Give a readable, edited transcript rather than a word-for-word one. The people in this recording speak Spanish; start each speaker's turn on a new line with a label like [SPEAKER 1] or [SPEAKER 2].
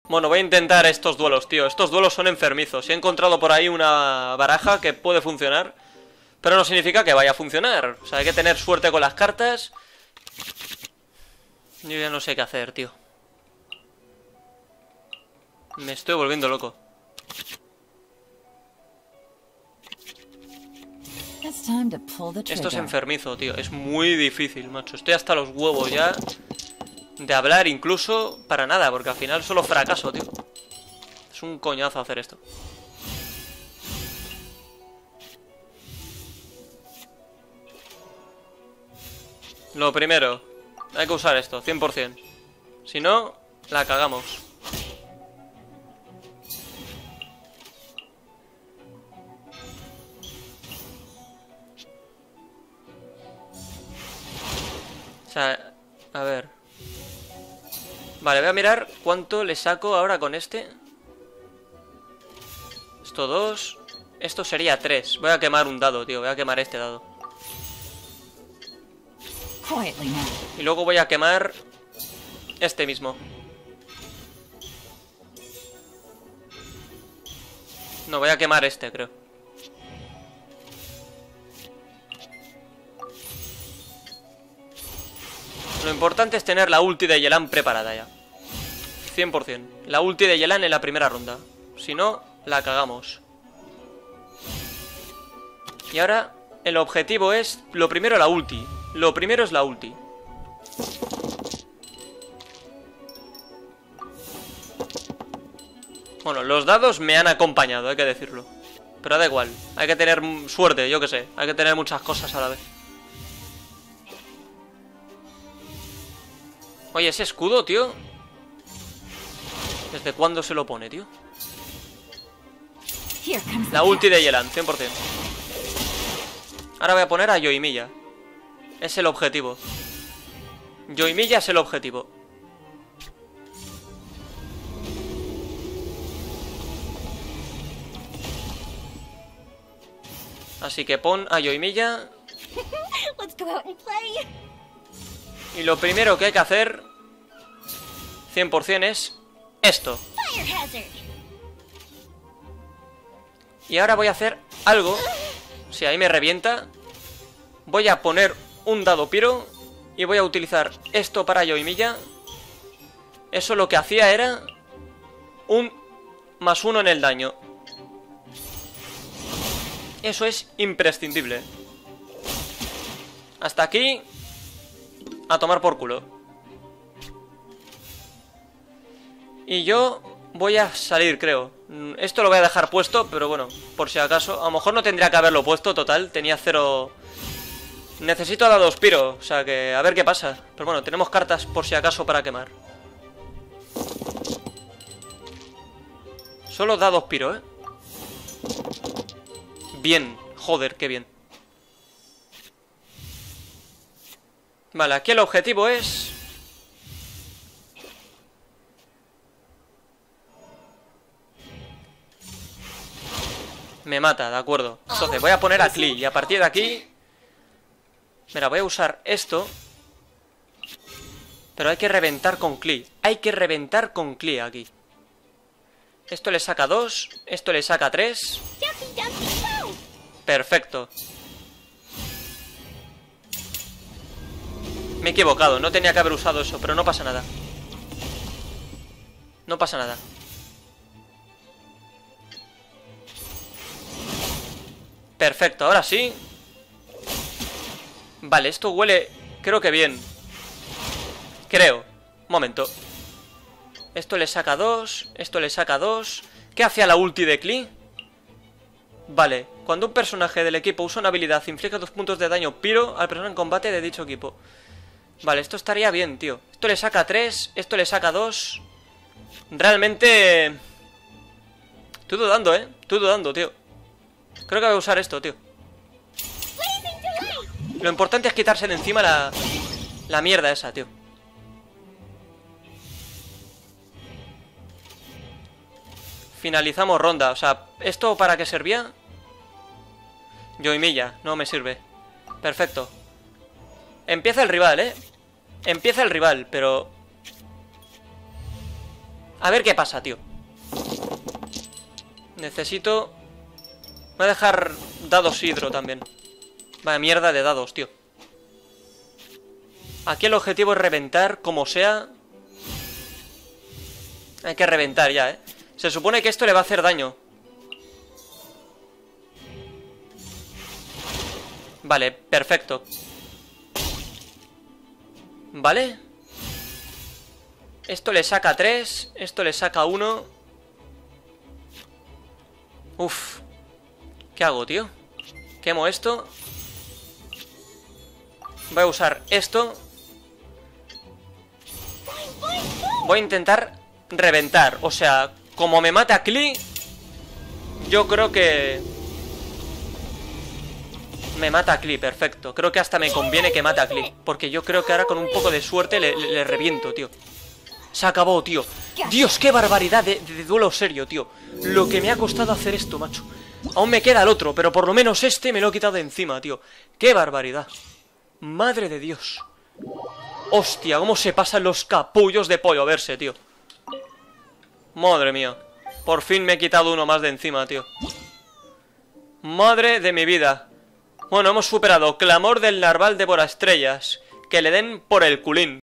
[SPEAKER 1] Bueno, voy a intentar estos duelos, tío. Estos duelos son enfermizos. He encontrado por ahí una baraja que puede funcionar, pero no significa que vaya a funcionar. O sea, hay que tener suerte con las cartas. Yo ya no sé qué hacer, tío. Me estoy volviendo loco. Esto es enfermizo, tío. Es muy difícil, macho. Estoy hasta los huevos ya de hablar incluso para nada, porque al final solo fracaso, tío. Es un coñazo hacer esto. Lo primero, hay que usar esto, 100%. Si no, la cagamos. O sea, a ver. Vale, voy a mirar cuánto le saco ahora con este. Esto 2. Esto sería 3. Voy a quemar un dado, tío. Voy a quemar este dado. Y luego voy a quemar este mismo. No, voy a quemar este, creo. Lo importante es tener la ulti de Yelan preparada ya. 100%. La ulti de Yelan en la primera ronda. Si no, la cagamos. Y ahora el objetivo es... Lo primero la ulti. Lo primero es la ulti. Bueno, los dados me han acompañado, hay que decirlo. Pero da igual. Hay que tener suerte, yo que sé. Hay que tener muchas cosas a la vez. Oye, ese escudo, tío. ¿Desde cuándo se lo pone, tío? La ulti de Yelan, 100%. Ahora voy a poner a Yoimiya. Es el objetivo. Yoimiya es el objetivo. Así que pon a Yoimiya. Y lo primero que hay que hacer 100% es esto. Y ahora voy a hacer algo. Si ahí me revienta, voy a poner un dado piro y voy a utilizar esto para Yoimiya. Eso lo que hacía era un +1 en el daño. Eso es imprescindible. Hasta aquí. A tomar por culo. Y yo voy a salir, creo. Esto lo voy a dejar puesto, pero bueno, por si acaso. A lo mejor no tendría que haberlo puesto, total. Tenía 0... Necesito dados piro, o sea que a ver qué pasa. Pero bueno, tenemos cartas por si acaso para quemar. Solo dados piro, ¿eh? Bien, joder, qué bien. Vale, aquí el objetivo es... Me mata, de acuerdo. Entonces voy a poner a Klee y a partir de aquí... Mira, voy a usar esto. Pero hay que reventar con Klee. Hay que reventar con Klee aquí. Esto le saca 2. Esto le saca 3. Perfecto. Me he equivocado, no tenía que haber usado eso, pero no pasa nada. No pasa nada. Perfecto, ahora sí. Vale, esto huele, creo que bien. Creo. Un momento. Esto le saca 2. Esto le saca 2. ¿Qué hacía la ulti de Klee? Vale, cuando un personaje del equipo usa una habilidad, inflige 2 puntos de daño piro al personaje en combate de dicho equipo. Vale, esto estaría bien, tío. Esto le saca 3, esto le saca 2. Realmente... Estoy dudando, Estoy dudando, tío. Creo que voy a usar esto, tío. Lo importante es quitarse de encima la mierda esa, tío. Finalizamos ronda. O sea, ¿esto para qué servía? Yoimiya, no me sirve. Perfecto. Empieza el rival, Empieza el rival, pero... A ver qué pasa, tío. Necesito... Voy a dejar dados hidro también. Vaya mierda de dados, tío. Aquí el objetivo es reventar, como sea. Hay que reventar ya, ¿eh? Se supone que esto le va a hacer daño. Vale, perfecto. Vale. Esto le saca 3. Esto le saca 1. Uf. ¿Qué hago, tío? Quemo esto. Voy a usar esto. Voy a intentar reventar. O sea, como me mata Klee, yo creo que... Me mata a Klee, perfecto. Creo que hasta me conviene que mate a Klee, porque yo creo que ahora con un poco de suerte le reviento, tío. Se acabó, tío. Dios, qué barbaridad de duelo serio, tío. Lo que me ha costado hacer esto, macho. Aún me queda el otro, pero por lo menos este me lo he quitado de encima, tío. Qué barbaridad. Madre de Dios. Hostia, cómo se pasan los capullos de pollo a verse, tío. Madre mía. Por fin me he quitado uno más de encima, tío. Madre de mi vida. Bueno, hemos superado Clamor del Narval Devoraestrellas. Que le den por el culín.